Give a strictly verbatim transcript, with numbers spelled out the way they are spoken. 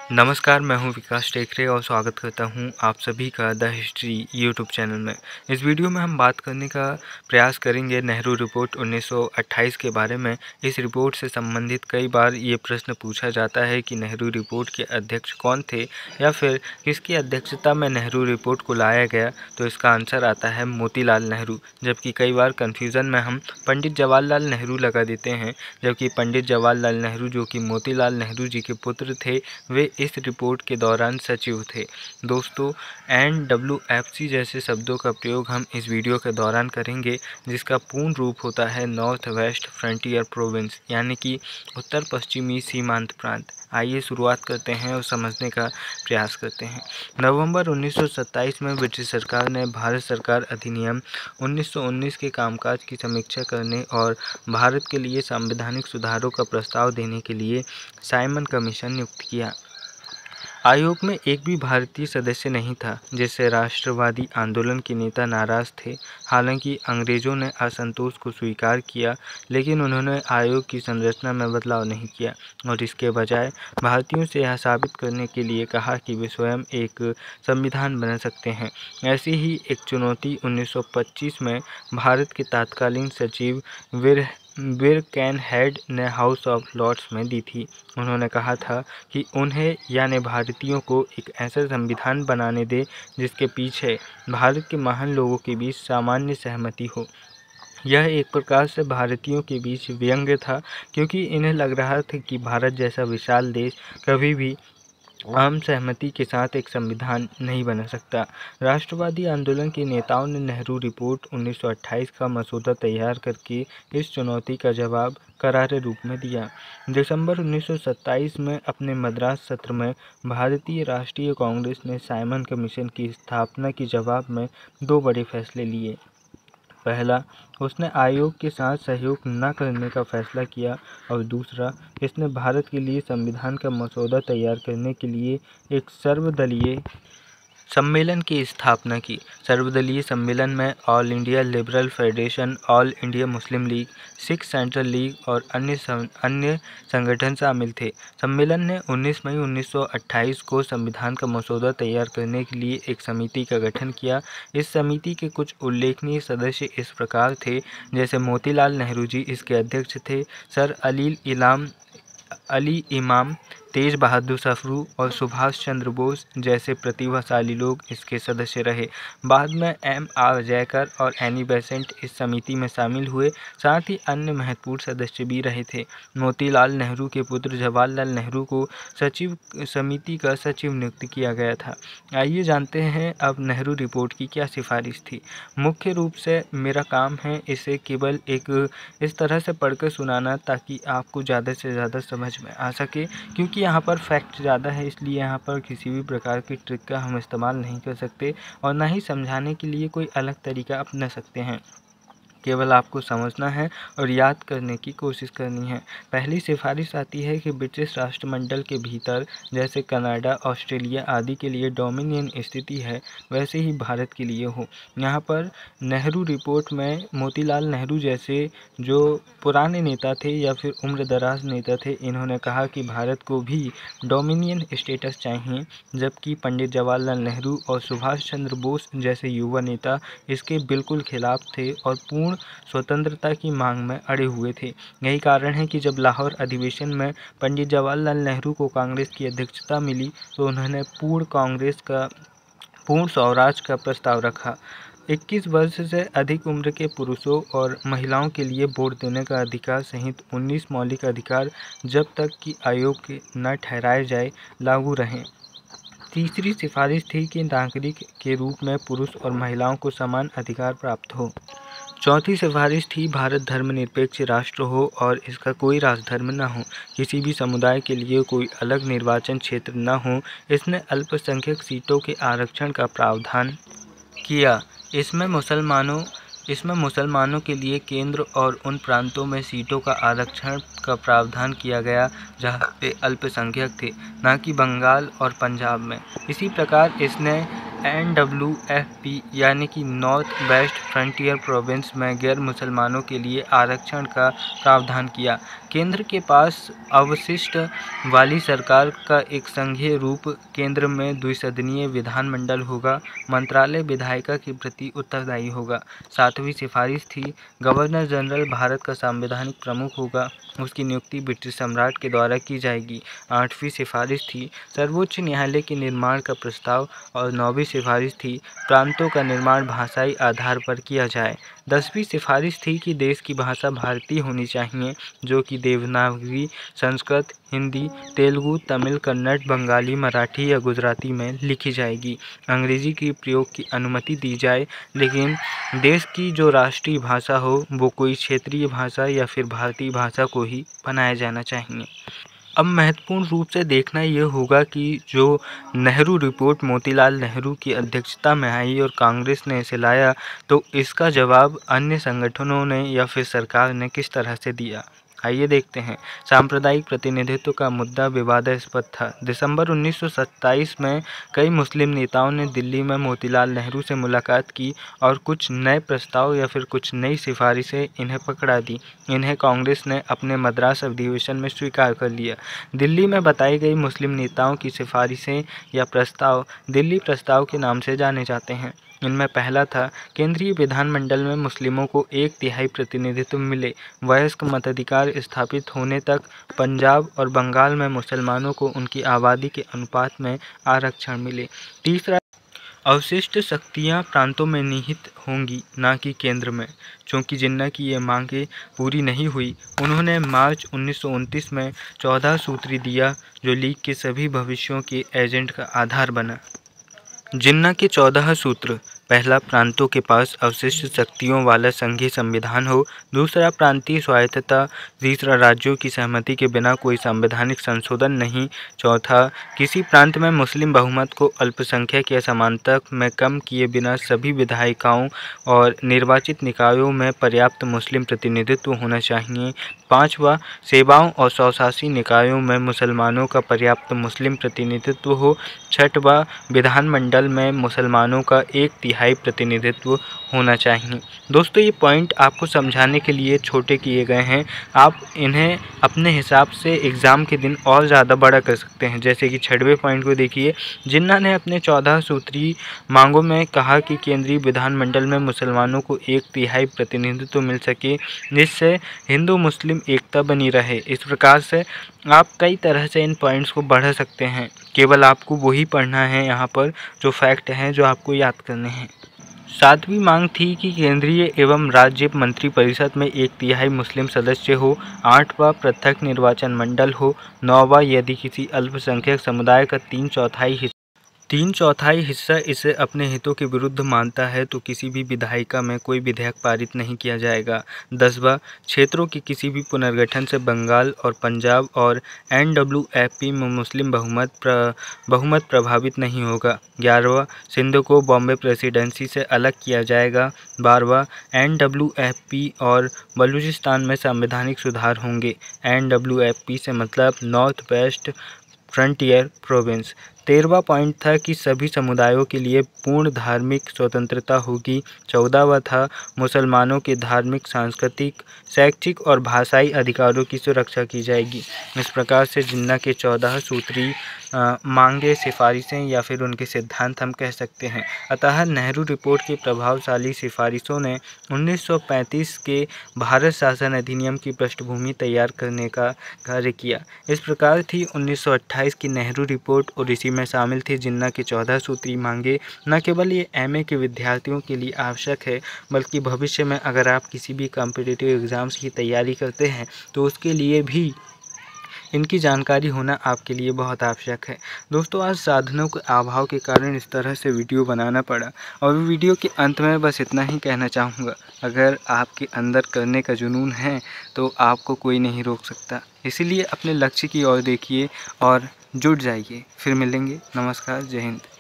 नमस्कार, मैं हूं विकास टेकरे और स्वागत करता हूं आप सभी का द हिस्ट्री यूट्यूब चैनल में। इस वीडियो में हम बात करने का प्रयास करेंगे नेहरू रिपोर्ट उन्नीस सौ अट्ठाईस के बारे में। इस रिपोर्ट से संबंधित कई बार ये प्रश्न पूछा जाता है कि नेहरू रिपोर्ट के अध्यक्ष कौन थे या फिर किसकी अध्यक्षता में नेहरू रिपोर्ट को लाया गया, तो इसका आंसर आता है मोतीलाल नेहरू। जबकि कई बार कन्फ्यूज़न में हम पंडित जवाहरलाल नेहरू लगा देते हैं, जबकि पंडित जवाहरलाल नेहरू जो कि मोतीलाल नेहरू जी के पुत्र थे, वे इस रिपोर्ट के दौरान सचिव थे। दोस्तों, एन डब्ल्यू एफ सी जैसे शब्दों का प्रयोग हम इस वीडियो के दौरान करेंगे, जिसका पूर्ण रूप होता है नॉर्थ वेस्ट फ्रंटियर प्रोविंस, यानी कि उत्तर पश्चिमी सीमांत प्रांत। आइए शुरुआत करते हैं और समझने का प्रयास करते हैं। नवंबर उन्नीस सौ सत्ताईस में ब्रिटिश सरकार ने भारत सरकार अधिनियम उन्नीस सौ उन्नीस के कामकाज की समीक्षा करने और भारत के लिए संवैधानिक सुधारों का प्रस्ताव देने के लिए साइमन कमीशन नियुक्त किया। आयोग में एक भी भारतीय सदस्य नहीं था, जिससे राष्ट्रवादी आंदोलन के नेता नाराज थे। हालांकि अंग्रेजों ने असंतोष को स्वीकार किया, लेकिन उन्होंने आयोग की संरचना में बदलाव नहीं किया और इसके बजाय भारतीयों से यह साबित करने के लिए कहा कि वे स्वयं एक संविधान बना सकते हैं। ऐसी ही एक चुनौती उन्नीस सौ पच्चीस में भारत के तत्कालीन सचिव विर बिरकेनहेड ने हाउस ऑफ लॉर्ड्स में दी थी। उन्होंने कहा था कि उन्हें यानी भारतीयों को एक ऐसा संविधान बनाने दे जिसके पीछे भारत के महान लोगों के बीच सामान्य सहमति हो। यह एक प्रकार से भारतीयों के बीच व्यंग्य था, क्योंकि इन्हें लग रहा था कि भारत जैसा विशाल देश कभी भी आम सहमति के साथ एक संविधान नहीं बना सकता। राष्ट्रवादी आंदोलन के नेताओं ने नेहरू रिपोर्ट उन्नीस सौ अट्ठाईस का मसौदा तैयार करके इस चुनौती का जवाब करारे रूप में दिया। दिसंबर उन्नीस सौ सत्ताईस में अपने मद्रास सत्र में भारतीय राष्ट्रीय कांग्रेस ने साइमन कमीशन की स्थापना के जवाब में दो बड़े फैसले लिए। पहला, उसने आयोग के साथ सहयोग न करने का फैसला किया और दूसरा, इसने भारत के लिए संविधान का मसौदा तैयार करने के लिए एक सर्वदलीय सम्मेलन की स्थापना की। सर्वदलीय सम्मेलन में all India liberal federation, all India Muslim league, Sikh central league और अन्य सं, अन्य संगठन शामिल थे। सम्मेलन ने उन्नीस मई उन्नीस सौ अट्ठाईस को संविधान का मसौदा तैयार करने के लिए एक समिति का गठन किया। इस समिति के कुछ उल्लेखनीय सदस्य इस प्रकार थे, जैसे मोतीलाल नेहरू जी इसके अध्यक्ष थे, सर अली इलाम अली इमाम, तेज बहादुर सफरू और सुभाष चंद्र बोस जैसे प्रतिभाशाली लोग इसके सदस्य रहे। बाद में एम आर जयकर और एनी बेसेंट इस समिति में शामिल हुए। साथ ही अन्य महत्वपूर्ण सदस्य भी रहे थे। मोतीलाल नेहरू के पुत्र जवाहरलाल नेहरू को सचिव समिति का सचिव नियुक्त किया गया था। आइए जानते हैं अब नेहरू रिपोर्ट की क्या सिफारिश थी। मुख्य रूप से मेरा काम है इसे केवल एक इस तरह से पढ़कर सुनाना ताकि आपको ज़्यादा से ज़्यादा समझ में आ सके, क्योंकि यहाँ पर फैक्ट ज़्यादा है, इसलिए यहाँ पर किसी भी प्रकार की ट्रिक का हम इस्तेमाल नहीं कर सकते और ना ही समझाने के लिए कोई अलग तरीका अपना सकते हैं। केवल आपको समझना है और याद करने की कोशिश करनी है। पहली सिफारिश आती है कि ब्रिटिश राष्ट्रमंडल के भीतर जैसे कनाडा, ऑस्ट्रेलिया आदि के लिए डोमिनियन स्थिति है, वैसे ही भारत के लिए हो। यहाँ पर नेहरू रिपोर्ट में मोतीलाल नेहरू जैसे जो पुराने नेता थे या फिर उम्रदराज नेता थे, इन्होंने कहा कि भारत को भी डोमिनियन स्टेटस चाहिए, जबकि पंडित जवाहरलाल नेहरू और सुभाष चंद्र बोस जैसे युवा नेता इसके बिल्कुल खिलाफ थे और पूर्ण स्वतंत्रता की मांग में अड़े हुए थे। यही कारण है कि जब लाहौर अधिवेशन में पंडित जवाहरलाल नेहरू को कांग्रेस की अध्यक्षता मिली, तो उन्होंने पूर्ण कांग्रेस का पूर्ण स्वराज का प्रस्ताव रखा। इक्कीस वर्ष से अधिक उम्र के पुरुषों और महिलाओं के लिए वोट देने का अधिकार सहित उन्नीस मौलिक अधिकार जब तक कि आयोग के न ठहराए जाए लागू रहें। तीसरी सिफारिश थी कि नागरिक के रूप में पुरुष और महिलाओं को समान अधिकार प्राप्त हो। चौथी सिफारिश थी भारत धर्मनिरपेक्ष राष्ट्र हो और इसका कोई राजधर्म न हो। किसी भी समुदाय के लिए कोई अलग निर्वाचन क्षेत्र न हो। इसने अल्पसंख्यक सीटों के आरक्षण का प्रावधान किया। इसमें मुसलमानों इसमें मुसलमानों के लिए केंद्र और उन प्रांतों में सीटों का आरक्षण का प्रावधान किया गया जहां पे अल्पसंख्यक थे, न कि बंगाल और पंजाब में। इसी प्रकार इसने एन डब्ल्यू एफ पी यानी कि नॉर्थ वेस्ट फ्रंटियर प्रोविंस में गैर मुसलमानों के लिए आरक्षण का प्रावधान किया। केंद्र के पास अवशिष्ट वाली सरकार का एक संघीय रूप केंद्र में द्विसदनीय विधानमंडल होगा। मंत्रालय विधायिका के प्रति उत्तरदायी होगा। सातवीं सिफारिश थी, गवर्नर जनरल भारत का संवैधानिक प्रमुख होगा। उसकी नियुक्ति ब्रिटिश सम्राट के द्वारा की जाएगी। आठवीं सिफारिश थी, सर्वोच्च न्यायालय के निर्माण का प्रस्ताव। और नौवीं सिफारिश थी, प्रांतों का निर्माण भाषाई आधार पर किया जाए। दसवीं सिफारिश थी कि देश की भाषा भारतीय होनी चाहिए, जो कि देवनागरी, संस्कृत, हिंदी, तेलुगु, तमिल, कन्नड़, बंगाली, मराठी या गुजराती में लिखी जाएगी। अंग्रेजी के प्रयोग की अनुमति दी जाए, लेकिन देश की जो राष्ट्रीय भाषा हो वो कोई क्षेत्रीय भाषा या फिर भारतीय भाषा को ही बनाया जाना चाहिए। अब महत्वपूर्ण रूप से देखना ये होगा कि जो नेहरू रिपोर्ट मोतीलाल नेहरू की अध्यक्षता में आई और कांग्रेस ने इसे लाया, तो इसका जवाब अन्य संगठनों ने या फिर सरकार ने किस तरह से दिया। आइए देखते हैं। सांप्रदायिक प्रतिनिधित्व का मुद्दा विवादास्पद था। दिसंबर उन्नीस सौ सत्ताईस में कई मुस्लिम नेताओं ने दिल्ली में मोतीलाल नेहरू से मुलाकात की और कुछ नए प्रस्ताव या फिर कुछ नई सिफारिशें इन्हें पकड़ा दी। इन्हें कांग्रेस ने अपने मद्रास अधिवेशन में स्वीकार कर लिया। दिल्ली में बताई गई मुस्लिम नेताओं की सिफारिशें या प्रस्ताव दिल्ली प्रस्ताव के नाम से जाने जाते हैं। इनमें पहला था, केंद्रीय विधानमंडल में मुस्लिमों को एक तिहाई प्रतिनिधित्व मिले। वयस्क मताधिकार स्थापित होने तक पंजाब और बंगाल में मुसलमानों को उनकी आबादी के अनुपात में आरक्षण मिले। तीसरा, अवशिष्ट शक्तियां प्रांतों में निहित होंगी, न कि केंद्र में। चूँकि जिन्ना की ये मांगें पूरी नहीं हुई, उन्होंने मार्च उन्नीस सौ उनतीस में चौदह सूत्री दिया, जो लीग के सभी भविष्यों के एजेंट का आधार बना। जिन्ना के चौदह सूत्र: पहला, प्रांतों के पास अवशिष्ट शक्तियों वाला संघीय संविधान हो। दूसरा, प्रांतीय स्वायत्तता। तीसरा, राज्यों की सहमति के बिना कोई संवैधानिक संशोधन नहीं। चौथा, किसी प्रांत में मुस्लिम बहुमत को अल्पसंख्यक या समानता में कम किए बिना सभी विधायिकाओं और निर्वाचित निकायों में पर्याप्त मुस्लिम प्रतिनिधित्व होना चाहिए। पाँचवा, सेवाओं और स्वशासी निकायों में मुसलमानों का पर्याप्त मुस्लिम प्रतिनिधित्व हो। छठवां, विधानमंडल में मुसलमानों का एक तिहाई प्रतिनिधित्व होना चाहिए। दोस्तों, ये पॉइंट आपको समझाने के लिए छोटे किए गए हैं। आप इन्हें अपने हिसाब से एग्ज़ाम के दिन और ज़्यादा बड़ा कर सकते हैं। जैसे कि छठवें पॉइंट को देखिए, जिन्ना ने अपने चौदह सूत्री मांगों में कहा कि केंद्रीय विधानमंडल में मुसलमानों को एक तिहाई प्रतिनिधित्व मिल सके, जिससे हिंदू मुस्लिम एकता बनी रहे। इस प्रकार से आप कई तरह से इन पॉइंट्स को बढ़ा सकते हैं। केवल आपको वही पढ़ना है यहाँ पर जो फैक्ट हैं, जो आपको याद करने हैं। सातवीं मांग थी कि केंद्रीय एवं राज्य मंत्रिपरिषद में एक तिहाई मुस्लिम सदस्य हो। आठवां, पृथक निर्वाचन मंडल हो। नौवां, यदि किसी अल्पसंख्यक समुदाय का तीन चौथाई हिस्सा तीन चौथाई हिस्सा इसे अपने हितों के विरुद्ध मानता है, तो किसी भी विधायिका में कोई विधेयक पारित नहीं किया जाएगा। दसवां, क्षेत्रों के किसी भी पुनर्गठन से बंगाल और पंजाब और एन डब्ल्यू एफ पी में मुस्लिम बहुमत प्र, बहुमत प्रभावित नहीं होगा। ग्यारहवां, सिंध को बॉम्बे प्रेसिडेंसी से अलग किया जाएगा। बारहवां, एन डब्ल्यू एफ पी और बलूचिस्तान में संवैधानिक सुधार होंगे। एन डब्ल्यू एफ पी से मतलब नॉर्थ वेस्ट फ्रंटियर प्रोविंस। तेरहवां पॉइंट था कि सभी समुदायों के लिए पूर्ण धार्मिक स्वतंत्रता होगी। चौदहवां था, मुसलमानों के धार्मिक, सांस्कृतिक, शैक्षिक और भाषाई अधिकारों की सुरक्षा की जाएगी। इस प्रकार से जिन्ना के चौदह सूत्री मांगे, सिफारिशें या फिर उनके सिद्धांत हम कह सकते हैं। अतः नेहरू रिपोर्ट की प्रभावशाली सिफारिशों ने उन्नीस सौ पैंतीस के भारत शासन अधिनियम की पृष्ठभूमि तैयार करने का कार्य किया। इस प्रकार थी उन्नीस सौ अट्ठाईस की नेहरू रिपोर्ट और इसी में शामिल थी जिन्ना की चौदह सूत्री मांगे। न केवल ये एमए के विद्यार्थियों के लिए आवश्यक है, बल्कि भविष्य में अगर आप किसी भी कॉम्पिटिटिव एग्ज़ाम्स की तैयारी करते हैं तो उसके लिए भी इनकी जानकारी होना आपके लिए बहुत आवश्यक है। दोस्तों, आज साधनों के अभाव के कारण इस तरह से वीडियो बनाना पड़ा और वीडियो के अंत में बस इतना ही कहना चाहूँगा, अगर आपके अंदर करने का जुनून है तो आपको कोई नहीं रोक सकता। इसीलिए अपने लक्ष्य की ओर देखिए और जुट जाइए। फिर मिलेंगे। नमस्कार, जय हिंद।